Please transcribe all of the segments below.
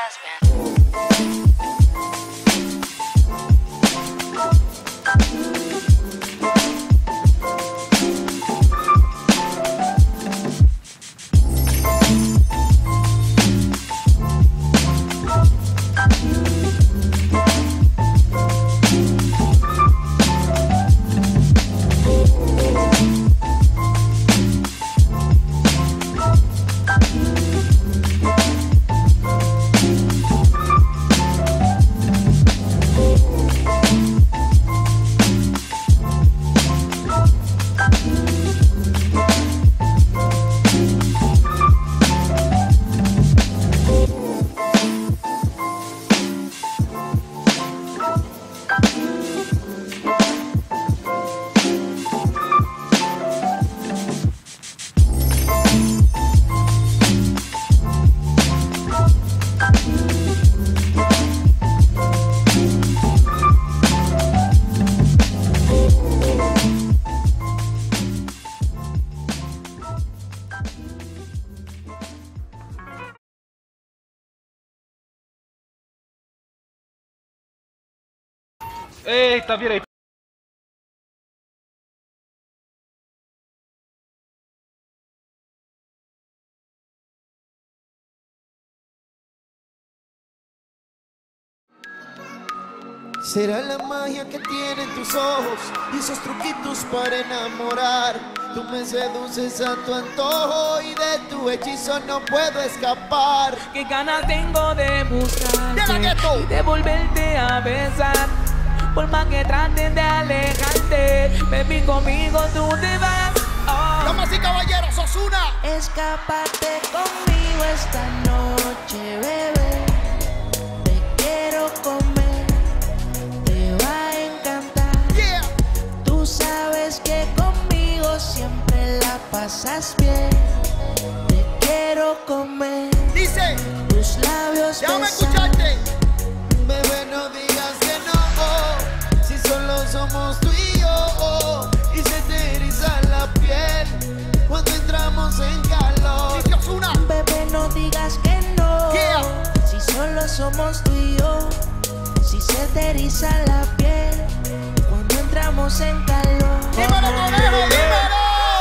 Eita, virei. Será la magia que tienen tus ojos y esos truquitos para enamorar. Tú me seduces a tu antojo y de tu hechizo no puedo escapar. Qué ganas tengo de buscarte y de volverte a besar. Por más que traten de alejarte, baby, conmigo tú te vas. Oh. Damas y caballeros, Ozuna. Escápate conmigo esta noche, bebé. Te quiero comer, te va a encantar. Yeah. Tú sabes que conmigo siempre la pasas bien. Te quiero comer. Dice, tus labios déjame besan. escucharte. Bebé, no digas que no, si solo somos tú y yo, y se te eriza la piel cuando entramos en calor. Dice Ozuna. Bebé, no digas que no, Yeah. si solo somos tú y yo, si se te eriza la piel cuando entramos en calor. Dímelo, conejo, dímelo.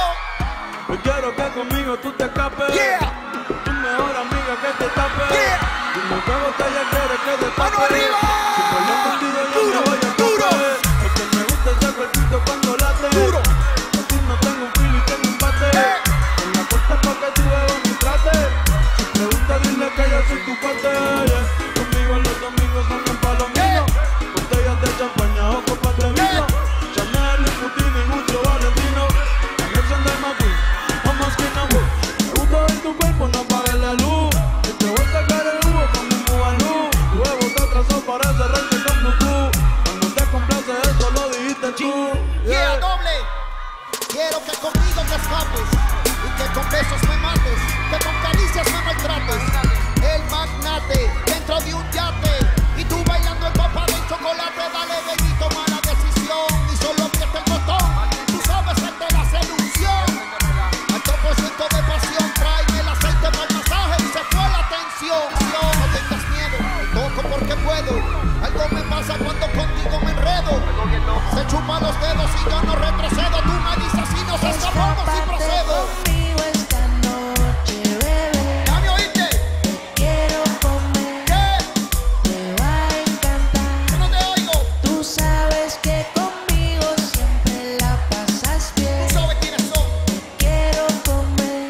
Yo quiero que conmigo tú te escapes. Yeah. Tu mejor amiga que te tape. Yeah. Dime qué botella quieres que te tape. ¡Mano arriba! Si por lo contigo yo Duro, me voy a duro. escapar. Porque me gusta ese cuerpito cuando late. Duro. A ti no tengo un filo y tengo un bate. En la puerta pa' que tú bebas mi trate. Si pregunta dile que yo soy tu cuate. Yeah. Conmigo los domingos son un palomino. Botellas de champaña o copas de vino. Chanel, Louis Vuitton y mucho Valentino. Alexander McQueen, vamos que no. Me gusta ver tu cuerpo, no apagues la luz. Y te voy a sacar el jugo con mi mubalú. Tu huevo te atrasó para cerrarte con Bluetooth. Cuando te complace eso lo dijiste tú. Yeah, doble. Quiero que conmigo te escapes y que con besos me mates, que con caricias me maltrates. El magnate dentro de un yate y tú bailando el papá del chocolate. Dale, baby, toma la decisión y solo aprieta el botón. Tú sabes el de la seducción. Alto por ciento de pasión, tráeme el aceite para el masaje y se fue la tensión. No tengas miedo, toco porque puedo. Algo me pasa cuando contigo me enredo. Se chupa los dedos y yo no retrocedo. Tú me dices si nos escapamos y procedo. Conmigo esta noche, bebé. ¿Ya me oíste? Te quiero comer, ¿Qué? te va a encantar. Yo no te oigo. Tú sabes que conmigo siempre la pasas bien. Tú sabes quiénes son. Quiero comer,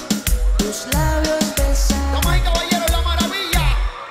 tus labios besar. Damas y caballeros, la maravilla.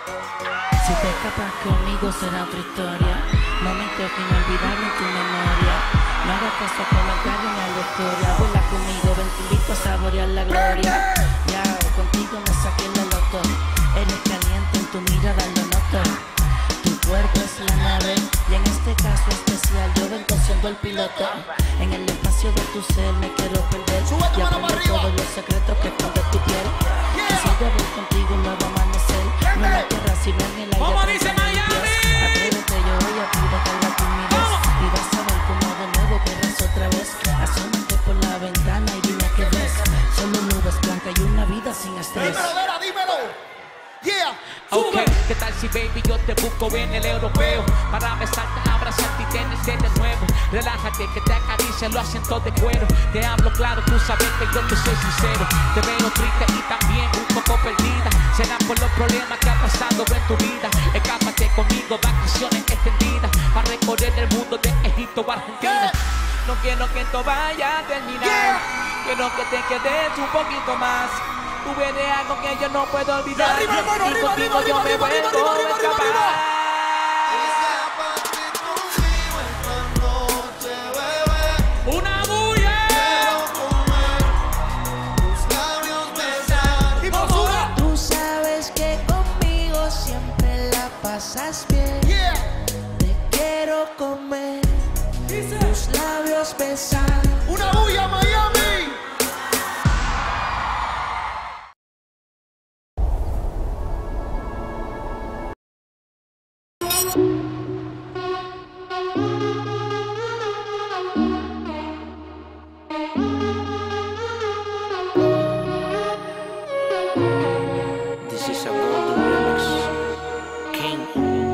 Si te escapas conmigo será otra historia. Momentos inolvidables en tu memoria. No hagas caso a comentarios ni a la historia. Vuela conmigo, ven, te invito a saborear la gloria. Ya, contigo me saqué la loto. Eres caliente, en tu mirada lo noto. Tu cuerpo es la nave y en este caso especial yo vengo siendo el piloto. En el espacio de tu ser me quiero perder Sube tu y mano para aprender arriba. todos los secretos que esconde tu piel. Quisiera ver contigo un nuevo amanecer. No en la tierra sino en el aire. ¿Cómo dice prensa mis Miami? pies. Atrévete, yo voy a ti, dejar la timidez. Y vas a ver cómo de nuevo querrás otra vez. Asómate por la ventana y dime qué ves. Solo nubes blancas y una vida sin estrés. Dímelo, Vera, dímelo. Yeah. Okay. monto en el europeo para besarte, abrazarte y tenerte de nuevo. Relájate que te acaricia los asientos de cuero. Te hablo claro, tú sabes que yo te soy sincero. Te veo triste y también un poco perdida. Será por los problemas que ha pasado en tu vida. Escápate conmigo, vacaciones extendidas para recorrer el mundo de Egipto a Argentina. No quiero que esto vaya a terminar. Quiero que te quedes un poquito más. Tú eres algo que yo no puedo olvidar. Arriba, hermano, y contigo yo me vuelvo a escapar. Una bulla. Tú sabes que conmigo siempre la pasas bien. Te quiero comer, tus labios besar. Una bulla, Miami. This is a Golden Remix. King.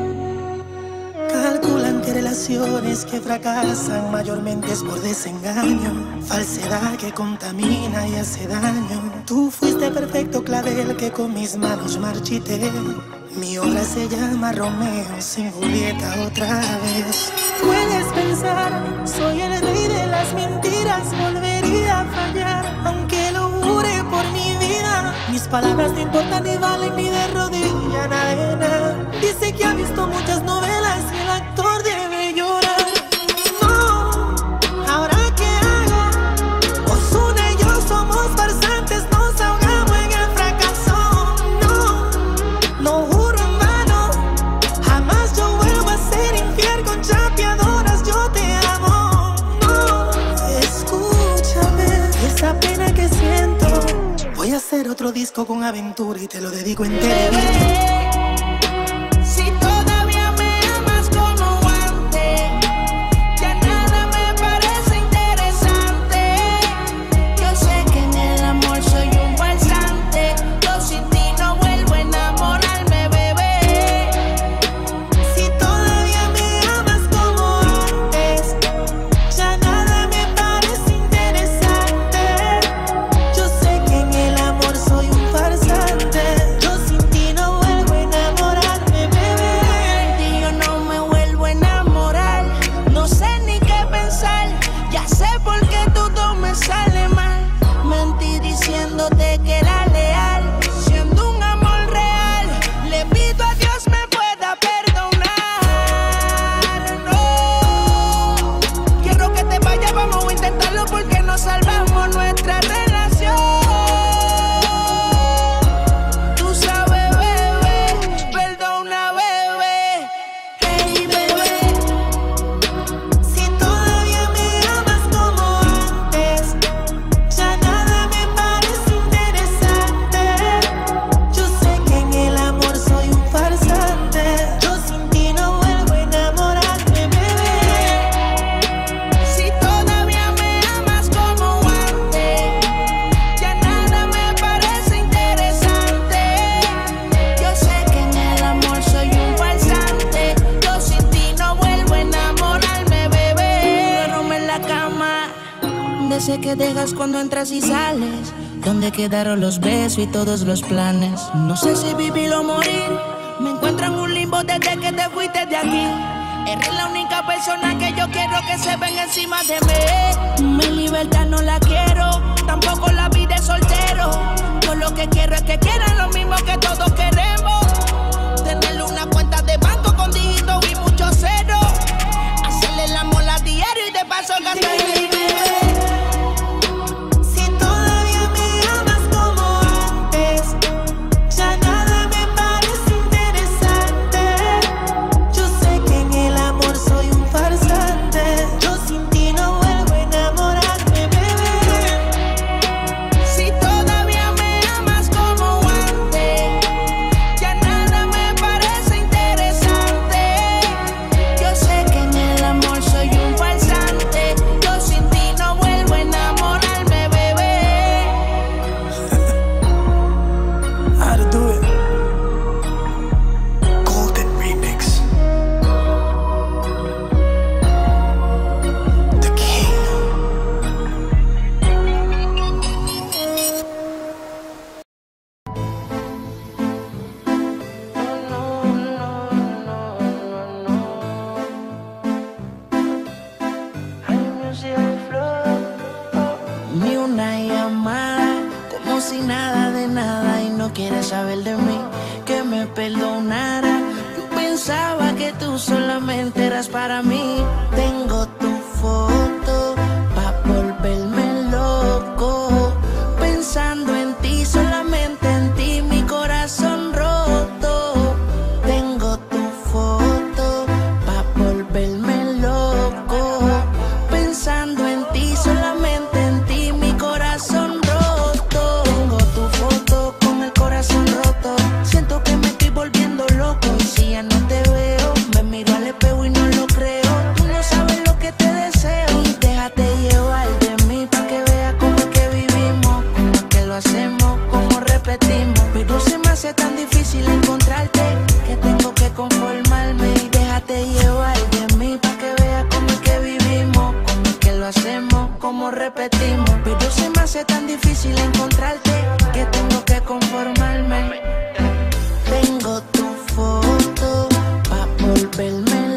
Calculan que relaciones que fracasan mayormente es por desengaño, falsedad que contamina y hace daño. Tú fuiste perfecto clavel que con mis manos marchité. Mi obra se llama Romeo sin Julieta otra vez. Puedes pensar, soy el rey de las mentiras, volvería a fallar, aunque lo jure por mi vida. Mis palabras no importan ni valen ni de rodilla nada. Dice que ha visto muchas novelas y el actor debe llorar. No, ¿ahora qué hago? Ozuna y yo somos farsantes, nos ahogamos en el fracaso. No, no juro en vano, jamás yo vuelvo a ser infiel con chapeadoras, yo te amo. No, escúchame, esa pena que siento. Voy a hacer otro disco con aventura y te lo dedico entero. Si todavía me amas como antes, ya nada me parece interesante. Yo sé que en el amor soy un farsante. Yo sin ti no vuelvo a enamorarme, bebé. Si todavía me amas como antes, ya nada me parece interesante. Yo sé que en el amor soy un farsante. Yo sin ti no vuelvo a enamorarme, bebé. Y yo no me vuelvo a enamorar. No sé ni qué pensar. Ya sé por qué todo me sale mal. Mentí diciéndote que era leal, siendo un amor real. Le pido a Dios me pueda perdonar. No quiero que te vayas, vamos a intentarlo porque no salvamos nuestra relación. Tú sabes, bebé, perdona, bebé. Hey, bebé. Si todavía me amas como antes, ya nada me parece interesante. Yo sé que en el amor soy un farsante. Yo sin ti no vuelvo a enamorarme, bebé. Si todavía me amas como antes, ya nada me parece interesante. Yo sé que en el amor soy un farsante. Yo sin ti no vuelvo a enamorarme, bebé. Duermo en la cama, de ese que dejas cuando entras y sales. ¿Dónde quedaron los besos y todos los planes? No sé si vivir o morir. Me encuentro en un limbo desde que te fuiste de aquí. Eres la única persona que yo quiero que se venga encima de mí. Mi libertad no la quiero, tampoco la vida de soltero. Yo lo que quiero es que quieran lo mismo que todos queremos. Tener una cuenta de banco con dígitos y muchos ceros. Hacerle el amor a diario y de paso gastar el dinero. Si todavía me amas como antes, ya nada me parece interesante. Yo sé que en el amor soy un farsante. Yo sin ti no vuelvo a enamorarme, bebé. Si todavía me amas como antes, ya nada quieres saber de mí, que me perdonara. Yo pensaba que tú solamente eras para mí. Tengo tu foto pa' volverme loco, pensando en ti, solamente en ti, mi corazón roto. Tengo tu foto pa' volverme loco, pensando en ti, solamente en ti, mi corazón roto. Tengo tu foto con el corazón roto, siento que me estoy volviendo loco. Y si ya no te veo, me miro al espejo y no lo creo. Tú no sabes lo que te deseo, y déjate llevar de mí pa' que veas cómo es que vivimos, cómo es que lo hacemos, cómo repetimos. Pero se me hace tan difícil encontrarte que tengo que conformarme. Y déjate llevar de mí pa' que veas cómo es que vivimos, cómo es que lo hacemos, cómo repetimos. Pero se me hace tan difícil encontrarte que tengo que conformarme. Tengo tu foto pa' volverme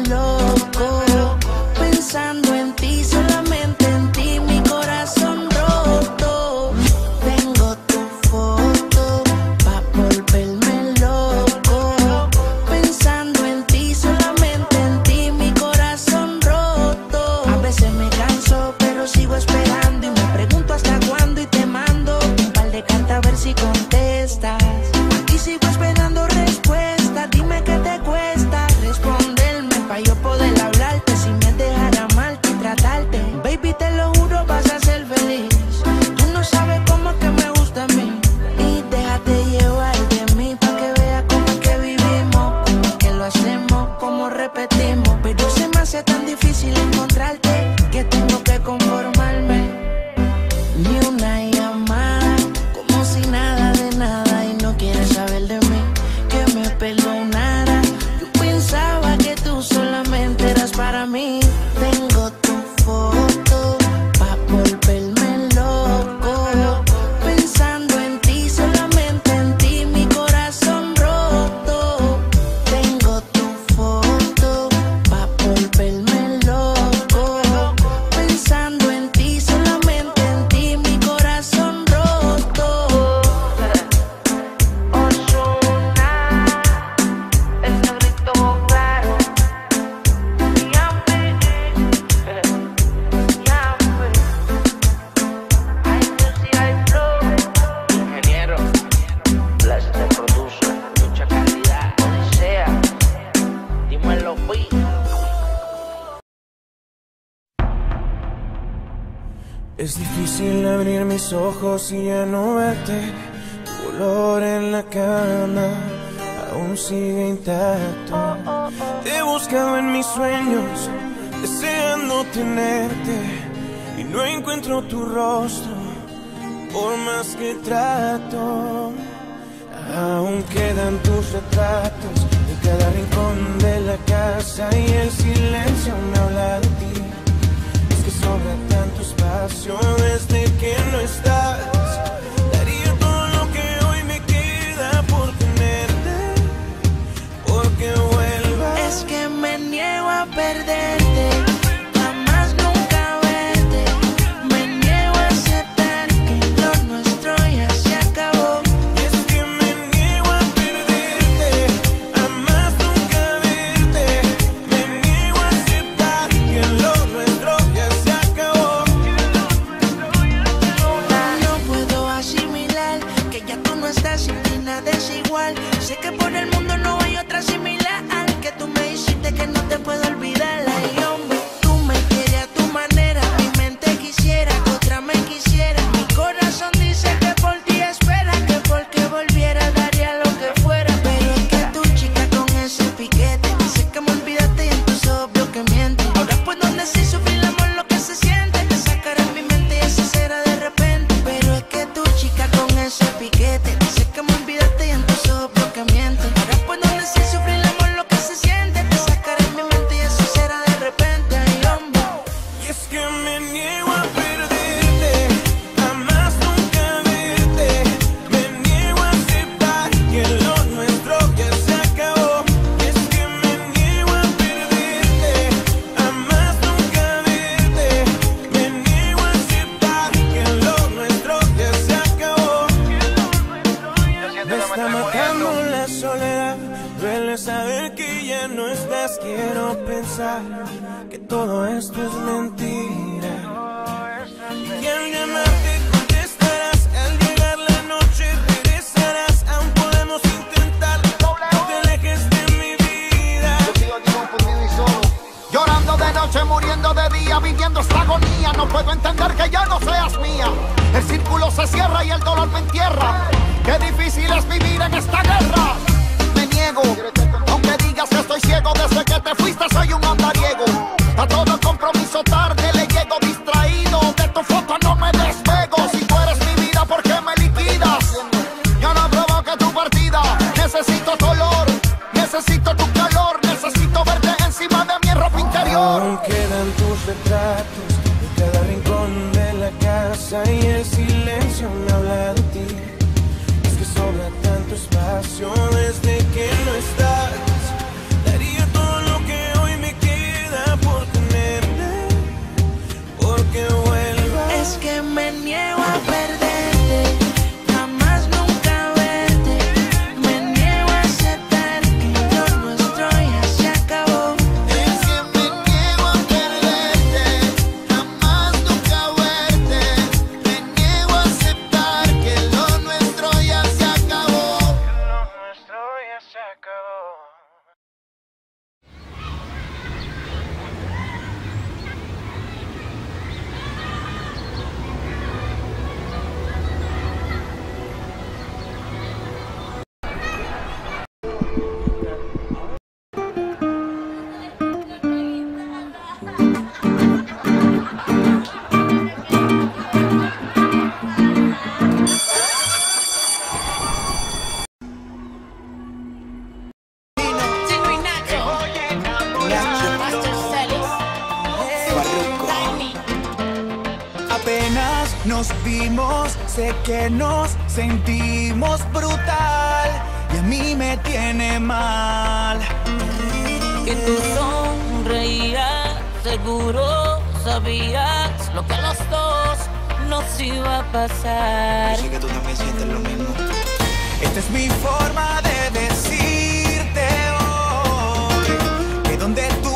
loco, pensando en ti, solamente en ti, mi corazón roto. Tengo tu foto pa' volverme loco, pensando en ti, solamente en ti, mi corazón roto. A veces me canso, pero sigo esperando y me pregunto hasta cuándo, y te mando un par de cartas a ver si contestas. Aquí sigo esperando respuesta, dime qué te cuesta responderme pa' yo poder hablarte, sin me dejar amarte y tratarte. Baby, te lo juro, vas a ser feliz. Tú no sabes cómo es que me gusta a mí. Y déjate llevar de mí pa' que veas cómo es que vivimos, cómo es que lo hacemos, cómo repetimos. Pero se me hace tan difícil encontrarte que tengo que conformarme. Ni una llamada, como si nada de nada, y no quieres saber de mí, que me perdonara. Yo pensaba que tú solamente eras para mí. Tengo tu foto pa' volverme loco, pensando en ti, solamente en ti, mi corazón roto. Tengo tu foto pa' volverme loco, pensando en ti, solamente en ti, mi corazón roto. Ozuna, el negrito claro. Ingeniero, Flash te produce, mucha calidad, Odisea, dímelo, Pi. Es difícil abrir mis ojos y ya no verte. Tu olor en la cama aún sigue intacto. Te he buscado en mis sueños, deseando tenerte, y no encuentro tu rostro, por más que trato. Aún quedan tus retratos en cada rincón de la casa, y el silencio me habla de ti. Es que sobra tanto espacio desde que no estás. Daría todo lo que hoy me queda por tenerte, porque vuelvas. Es que me niego a perderte, jamás nunca verte. Me niego a aceptar que lo nuestro ya se acabó. Es que me niego a perderte, jamás nunca verte. Me niego a aceptar que lo nuestro ya se acabó. No puedo asimilar que ya tú no estás, y ni nada es igual. Sé que por el mundo no hay otra similar, que tú me hiciste que no te puedo olvidar. Ay, pensar que todo esto es mentira. Y al llamarte contestarás, al llegar la noche regresarás. Aún podemos intentar, no te alejes de mi vida. Yo sigo aquí confundido y solo, llorando de noche, muriendo de día, viviendo esta agonía. No puedo entender que ya no seas mía. El círculo se cierra y el dolor me entierra. Qué difícil es vivir en esta guerra. Me niego, aunque digas que estoy ciego. Desde que te fuiste soy un andariego. A todo compromiso tarde le llego, distraído. De tu foto no me despego. Si tú eres mi vida, ¿por qué me liquidas? Yo no provoqué tu partida. Necesito tu olor, necesito tu calor. Necesito verte encima de mi ropa interior. Aún quedan tus retratos en cada rincón de la casa, y el silencio me habla de ti. Es que sobra tanto espacio desde que no estás. Daría todo lo que hoy me queda por tenerte, porque vuelvas. Es que me niego a perderte, jamás nunca verte. Me niego a aceptar que lo nuestro ya se acabó. Es que me niego a perderte, jamás nunca verte. Me niego a aceptar que lo nuestro ya se acabó. Lo nuestro ya se acabó. Chino y Nacho, Master Celis, Tiny. Apenas nos vimos, sé que nos sentimos brutal, y a mí me tiene mal. Que tú sonreías, seguro sabías lo que a los dos nos iba a pasar. Sé que tú también sientes lo mismo. Esta es mi forma de decirte hoy que donde tú